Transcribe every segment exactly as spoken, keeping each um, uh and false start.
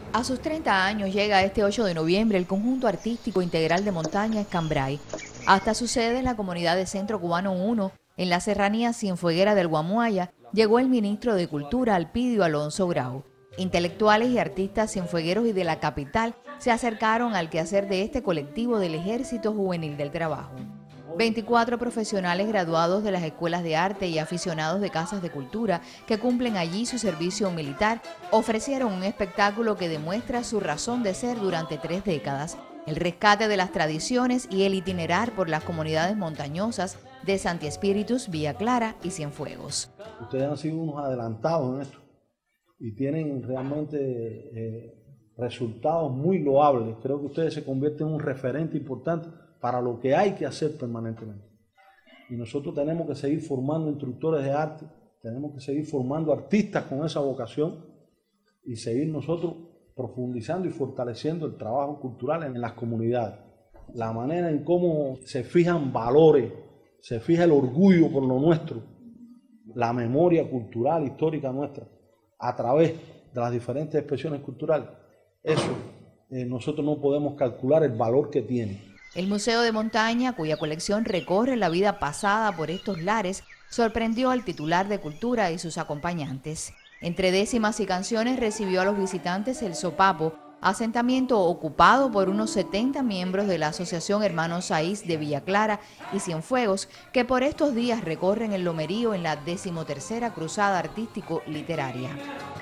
A sus treinta años llega este ocho de noviembre el conjunto artístico integral de montaña Escambray hasta su sede en la comunidad de Centro Cubano uno, en la serranía Cienfueguera del Guamuaya. Llegó el ministro de Cultura, Alpidio Alonso Grau. Intelectuales y artistas cienfuegueros y de la capital se acercaron al quehacer de este colectivo del Ejército Juvenil del Trabajo. veinticuatro profesionales graduados de las escuelas de arte y aficionados de casas de cultura que cumplen allí su servicio militar ofrecieron un espectáculo que demuestra su razón de ser durante tres décadas, el rescate de las tradiciones y el itinerar por las comunidades montañosas de Santi Espíritus, Villa Clara y Cienfuegos. Ustedes han sido unos adelantados en esto y tienen realmente eh, resultados muy loables. Creo que ustedes se convierten en un referente importante para lo que hay que hacer permanentemente. Y nosotros tenemos que seguir formando instructores de arte, tenemos que seguir formando artistas con esa vocación y seguir nosotros profundizando y fortaleciendo el trabajo cultural en las comunidades. La manera en cómo se fijan valores, se fija el orgullo por lo nuestro, la memoria cultural, histórica nuestra, a través de las diferentes expresiones culturales. Eso eh, nosotros no podemos calcular el valor que tiene. El Museo de Montaña, cuya colección recorre la vida pasada por estos lares, sorprendió al titular de Cultura y sus acompañantes. Entre décimas y canciones recibió a los visitantes el Sopapo, asentamiento ocupado por unos setenta miembros de la Asociación Hermanos Saiz de Villa Clara y Cienfuegos, que por estos días recorren el Lomerío en la decimotercera cruzada artístico-literaria.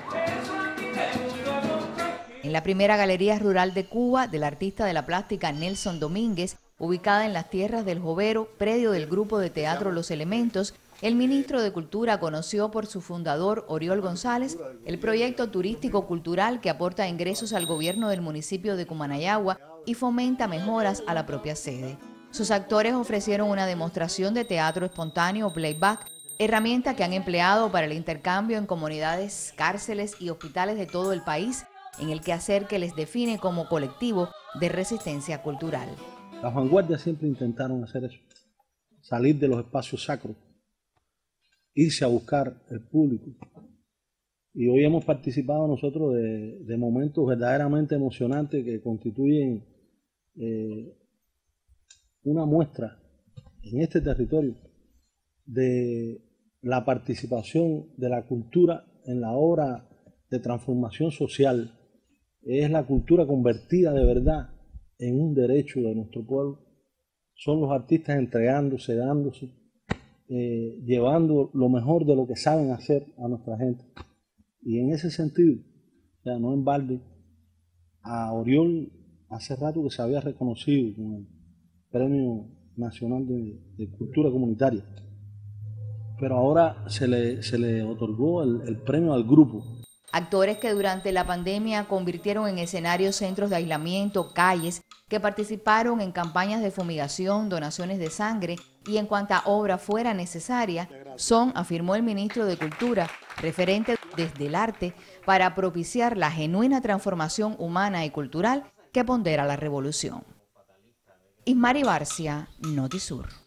En la primera galería rural de Cuba, del artista de la plástica Nelson Domínguez, ubicada en las tierras del Jovero, predio del grupo de teatro Los Elementos, el ministro de Cultura conoció por su fundador, Oriol González, el proyecto turístico-cultural que aporta ingresos al gobierno del municipio de Cumanayagua y fomenta mejoras a la propia sede. Sus actores ofrecieron una demostración de teatro espontáneo playback, herramienta que han empleado para el intercambio en comunidades, cárceles y hospitales de todo el país, en el quehacer que les define como colectivo de resistencia cultural. Las vanguardias siempre intentaron hacer eso, salir de los espacios sacros, irse a buscar el público. Y hoy hemos participado nosotros de, de momentos verdaderamente emocionantes que constituyen eh, una muestra en este territorio de la participación de la cultura en la obra de transformación social. Es la cultura convertida de verdad en un derecho de nuestro pueblo. Son los artistas entregándose, dándose, eh, llevando lo mejor de lo que saben hacer a nuestra gente. Y en ese sentido, o sea, no en balde, a Oriol hace rato que se había reconocido con el Premio Nacional de, de Cultura Comunitaria. Pero ahora se le, se le otorgó el, el premio al grupo. Actores que durante la pandemia convirtieron en escenarios centros de aislamiento, calles, que participaron en campañas de fumigación, donaciones de sangre y en cuanta obra fuera necesaria, son, afirmó el ministro de Cultura, referente desde el arte para propiciar la genuina transformación humana y cultural que pondera la revolución. Ismari Barcia, Notisur.